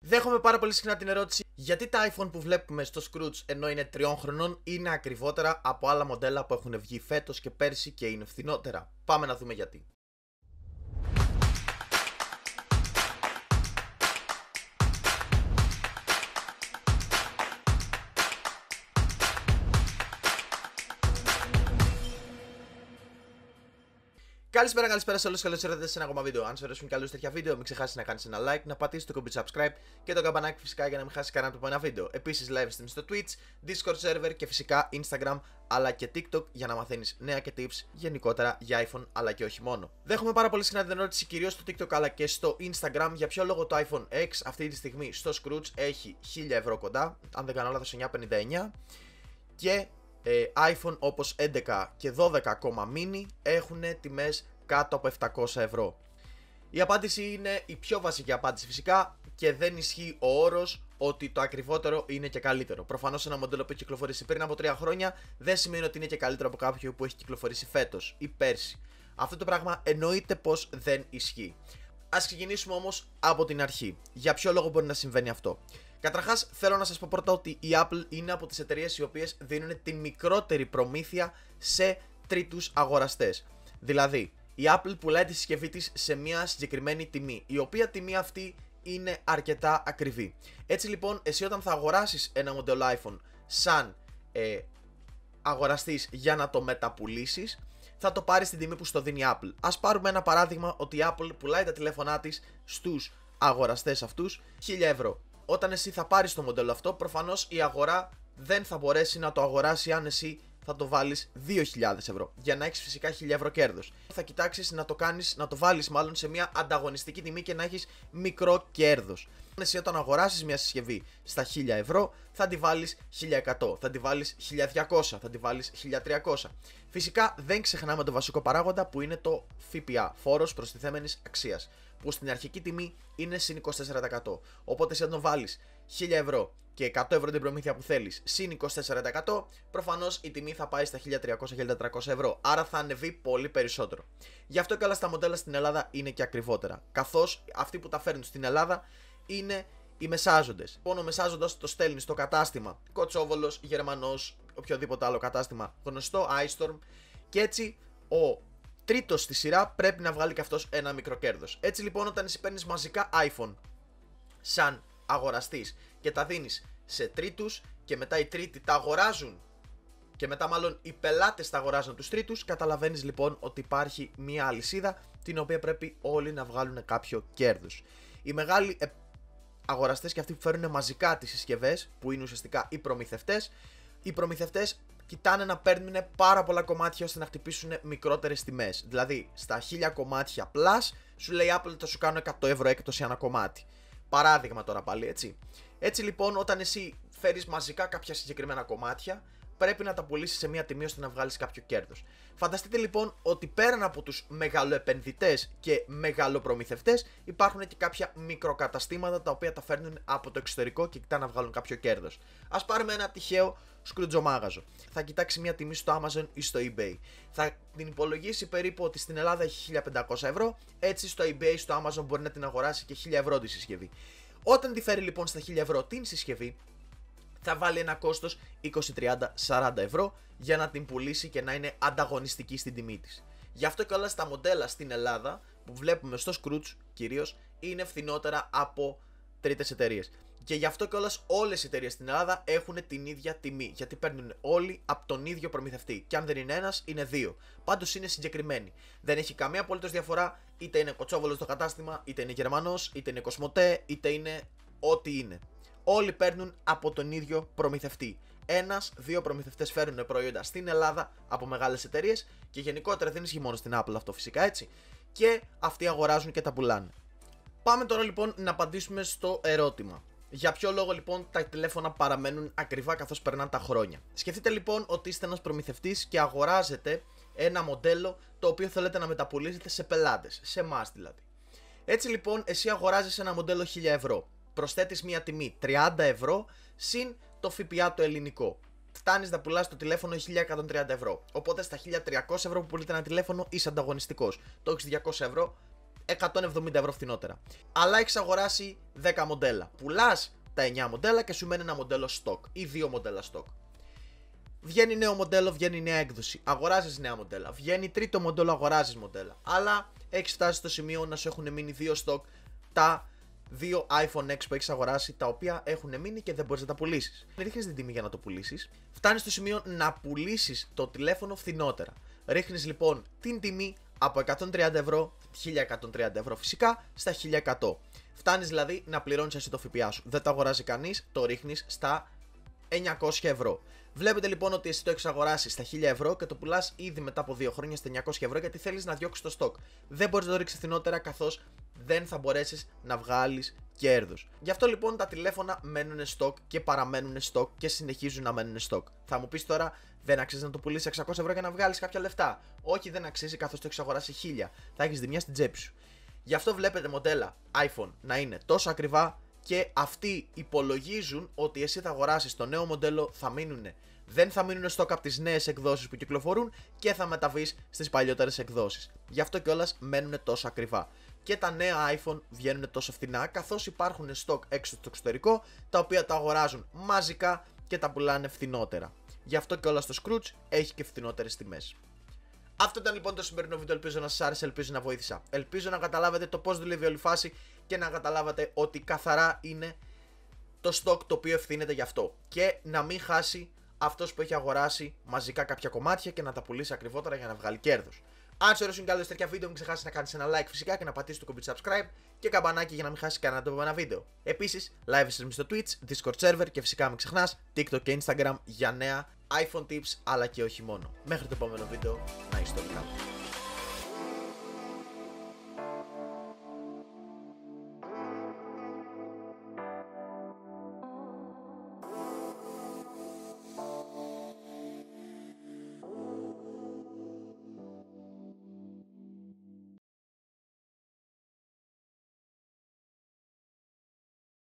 Δέχομαι πάρα πολύ συχνά την ερώτηση γιατί τα iPhone που βλέπουμε στο Scrooge ενώ είναι 3 χρονών είναι ακριβότερα από άλλα μοντέλα που έχουν βγει φέτος και πέρσι και είναι φθηνότερα. Πάμε να δούμε γιατί. Καλησπέρα σε όλους, καλώς ήρθατε σε ένα ακόμα βίντεο. Αν σου αρέσουν κι άλλους τέτοια βίντεο, μην ξεχάσεις να κάνεις ένα like, να πατήσεις το κομπί subscribe και το καμπανάκι φυσικά για να μην χάσεις κανένα από ένα βίντεο. Επίσης, live stream στο Twitch, Discord server και φυσικά Instagram αλλά και TikTok για να μαθαίνεις νέα και tips γενικότερα για iPhone αλλά και όχι μόνο. Δέχομαι πάρα πολύ συχνά την ερώτηση κυρίως στο TikTok αλλά και στο Instagram για ποιο λόγο το iPhone X αυτή τη στιγμή στο Scrooge έχει 1000 ευρώ κοντά, αν δεν κάνω λάθος 959, και iPhone όπως 11 και 12 ακόμα mini έχουν τιμές κάτω από 700 ευρώ. Η απάντηση είναι η πιο βασική απάντηση φυσικά και δεν ισχύει ο όρος ότι το ακριβότερο είναι και καλύτερο. Προφανώς ένα μοντέλο που έχει κυκλοφορήσει πριν από 3 χρόνια δεν σημαίνει ότι είναι και καλύτερο από κάποιο που έχει κυκλοφορήσει φέτος ή πέρσι. Αυτό το πράγμα εννοείται πως δεν ισχύει. Ας ξεκινήσουμε όμως από την αρχή. Για ποιο λόγο μπορεί να συμβαίνει αυτό? Καταρχάς, θέλω να σας πω πρώτα ότι η Apple είναι από τις εταιρείες οι οποίες δίνουν τη μικρότερη προμήθεια σε τρίτους αγοραστές. Δηλαδή, η Apple πουλάει τη συσκευή της σε μια συγκεκριμένη τιμή, η οποία τιμή αυτή είναι αρκετά ακριβή. Έτσι λοιπόν, εσύ όταν θα αγοράσεις ένα μοντέλο iPhone σαν αγοραστής για να το μεταπουλήσεις, θα το πάρεις στην τιμή που στο δίνει η Apple. Ας πάρουμε ένα παράδειγμα ότι η Apple πουλάει τα τηλέφωνά της στους αγοραστές αυτούς 1000 ευρώ. Όταν εσύ θα πάρεις το μοντέλο αυτό, προφανώς η αγορά δεν θα μπορέσει να το αγοράσει αν εσύ θα το βάλεις 2.000 ευρώ για να έχεις φυσικά 1.000 ευρώ κέρδος. Θα κοιτάξεις να το βάλεις μάλλον σε μια ανταγωνιστική τιμή και να έχεις μικρό κέρδος. Εσύ όταν αγοράσεις μια συσκευή στα 1.000 ευρώ θα τη βάλεις 1.100, θα τη βάλεις 1.200, θα τη βάλεις 1.300. Φυσικά δεν ξεχνάμε το βασικό παράγοντα που είναι το ΦΠΑ, φόρος προστιθέμενης αξίας, που στην αρχική τιμή είναι συν 24%. Οπότε εσύ αν τον βάλεις 1.000 ευρώ και 100 ευρώ την προμήθεια που θέλεις συν 24%, προφανώς η τιμή θα πάει στα 1.300-1.400 ευρώ. Άρα θα ανεβεί πολύ περισσότερο. Γι' αυτό και όλα στα μοντέλα στην Ελλάδα είναι και ακριβότερα. Καθώς αυτοί που τα φέρνουν στην Ελλάδα είναι οι μεσάζοντες. Λοιπόν, ο μεσάζοντας το στέλνει στο κατάστημα Κοτσόβολος, Γερμανός, οποιοδήποτε άλλο κατάστημα γνωστό, iStorm, και έτσι ο τρίτος στη σειρά πρέπει να βγάλει και αυτός ένα μικρό κέρδος. Έτσι λοιπόν, όταν εσύ παίρνεις μαζικά iPhone σαν αγοραστής και τα δίνεις σε τρίτους και μετά οι τρίτοι τα αγοράζουν και μετά μάλλον οι πελάτες τα αγοράζουν τους τρίτους, καταλαβαίνεις λοιπόν ότι υπάρχει μια αλυσίδα την οποία πρέπει όλοι να βγάλουν κάποιο κέρδος. Οι μεγάλοι αγοραστές και αυτοί που φέρουν μαζικά τις συσκευές, που είναι ουσιαστικά οι προμηθευτές κοιτάνε να παίρνουν πάρα πολλά κομμάτια ώστε να χτυπήσουν μικρότερες τιμές. Δηλαδή στα 1000 κομμάτια plus σου λέει Apple θα σου κάνω 100 ευρώ έκπτωση ένα κομμάτι. Παράδειγμα τώρα πάλι, έτσι. Έτσι λοιπόν, όταν εσύ φέρεις μαζικά κάποια συγκεκριμένα κομμάτια, πρέπει να τα πουλήσεις σε μια τιμή ώστε να βγάλεις κάποιο κέρδος. Φανταστείτε λοιπόν ότι πέραν από τους μεγαλοεπενδυτές και μεγαλοπρομηθευτές, υπάρχουν και κάποια μικροκαταστήματα τα οποία τα φέρνουν από το εξωτερικό και κοιτάνε να βγάλουν κάποιο κέρδος. Ας πάρουμε ένα τυχαίο σκρουτζομάγαζο. Θα κοιτάξει μια τιμή στο Amazon ή στο eBay. Θα την υπολογίσει περίπου ότι στην Ελλάδα έχει 1.500 ευρώ, έτσι στο eBay, στο Amazon μπορεί να την αγοράσει και 1.000 ευρώ τη συσκευή. Όταν τη φέρει λοιπόν στα 1.000 ευρώ την συσκευή, θα βάλει ένα κόστος 20, 30, 40 ευρώ για να την πουλήσει και να είναι ανταγωνιστική στην τιμή της. Γι' αυτό και όλα στα μοντέλα στην Ελλάδα που βλέπουμε στο Scrooge κυρίως είναι φθηνότερα από τρίτες εταιρείες. Και γι' αυτό και όλες οι εταιρείες στην Ελλάδα έχουν την ίδια τιμή. Γιατί παίρνουν όλοι από τον ίδιο προμηθευτή. Και αν δεν είναι ένας, είναι δύο. Πάντως είναι συγκεκριμένοι. Δεν έχει καμία απολύτως διαφορά, είτε είναι Κοτσόβολος το κατάστημα, είτε είναι Γερμανός, είτε είναι Κοσμοτέ, είτε είναι ό,τι είναι. Όλοι παίρνουν από τον ίδιο προμηθευτή. Δύο προμηθευτές φέρνουν προϊόντα στην Ελλάδα από μεγάλες εταιρείες και γενικότερα δεν ισχύει μόνο στην Apple αυτό φυσικά, έτσι. Και αυτοί αγοράζουν και τα πουλάνε. Πάμε τώρα λοιπόν να απαντήσουμε στο ερώτημα. Για ποιο λόγο λοιπόν τα τηλέφωνα παραμένουν ακριβά καθώς περνάνε τα χρόνια? Σκεφτείτε λοιπόν ότι είστε ένας προμηθευτής και αγοράζετε ένα μοντέλο το οποίο θέλετε να μεταπουλήσετε σε πελάτες, σε εμάς δηλαδή. Έτσι λοιπόν, εσύ αγοράζεις ένα μοντέλο 1000 ευρώ. Προσθέτεις μια τιμή 30 ευρώ συν το ΦΠΑ το ελληνικό. Φτάνεις να πουλάς το τηλέφωνο 1130 ευρώ. Οπότε στα 1300 ευρώ που πουλείτε ένα τηλέφωνο είσαι ανταγωνιστικός. Το έχεις 200 ευρώ 170 ευρώ φθηνότερα. Αλλά έχεις αγοράσει 10 μοντέλα. Πουλάς τα 9 μοντέλα και σου μένει ένα μοντέλο stock ή 2 μοντέλα stock. Βγαίνει νέο μοντέλο, βγαίνει νέα έκδοση. Αγοράζεις νέα μοντέλα. Βγαίνει τρίτο μοντέλο, αγοράζεις μοντέλα. Αλλά έχεις φτάσει στο σημείο να σου έχουν μείνει 2 stock, τα 2 iPhone X που έχεις αγοράσει, τα οποία έχουν μείνει και δεν μπορείς να τα πουλήσεις. Ρίχνεις την τιμή για να το πουλήσεις. Φτάνεις στο σημείο να πουλήσεις το τηλέφωνο φθηνότερα. Ρίχνεις λοιπόν την τιμή από 130 ευρώ, 1130 ευρώ φυσικά, στα 1100. Φτάνεις δηλαδή να πληρώνεις εσύ το ΦΠΑ σου. Δεν το αγοράζει κανείς, το ρίχνεις στα 900 ευρώ. Βλέπετε λοιπόν ότι εσύ το έχεις αγοράσει στα 1000 ευρώ και το πουλάς ήδη μετά από 2 χρόνια στα 900 ευρώ γιατί θέλεις να διώξεις το stock. Δεν μπορείς να το ρίξεις φθηνότερα καθώς δεν θα μπορέσεις να βγάλεις κέρδος. Γι' αυτό λοιπόν τα τηλέφωνα μένουν stock και παραμένουν stock και συνεχίζουν να μένουν stock. Θα μου πεις τώρα, δεν αξίζει να το πουλήσεις 600 ευρώ για να βγάλεις κάποια λεφτά. Όχι, δεν αξίζει καθώς το έχεις αγοράσει 1000. Θα έχεις ζημιά στην τσέπη σου. Γι' αυτό βλέπετε μοντέλα iPhone να είναι τόσο ακριβά και αυτοί υπολογίζουν ότι εσύ θα αγοράσεις το νέο μοντέλο, δεν θα μείνουν stock από τις νέες εκδόσεις που κυκλοφορούν και θα μεταβείς στις παλιότερες εκδόσεις. Γι' αυτό κιόλας μένουν τόσο ακριβά. Και τα νέα iPhone βγαίνουν τόσο φθηνά καθώς υπάρχουν stock έξω στο εξωτερικό τα οποία τα αγοράζουν μαζικά και τα πουλάνε φθηνότερα. Γι' αυτό κιόλας το Scrooge έχει και φθηνότερες τιμές. Αυτό ήταν λοιπόν το σημερινό βίντεο, ελπίζω να σας άρεσε, ελπίζω να βοήθησα. Ελπίζω να καταλάβετε το πώς δουλεύει όλη η φάση και να καταλάβατε ότι καθαρά είναι το stock το οποίο ευθύνεται γι' αυτό. Και να μην χάσει αυτός που έχει αγοράσει μαζικά κάποια κομμάτια και να τα πουλήσει ακριβότερα για να βγάλει κέρδος. Αν σου αρέσουν κι άλλες τέτοια βίντεο, μην ξεχάσεις να κάνεις ένα like φυσικά και να πατήσεις το κουμπί subscribe και καμπανάκι για να μην χάσεις κανένα το επόμενο βίντεο. Επίσης, live stream στο Twitch, Discord server και φυσικά μην ξεχνάς TikTok και Instagram για νέα iPhone tips αλλά και όχι μόνο. Μέχρι το επόμενο βίντεο, να είστε όλοι καλά.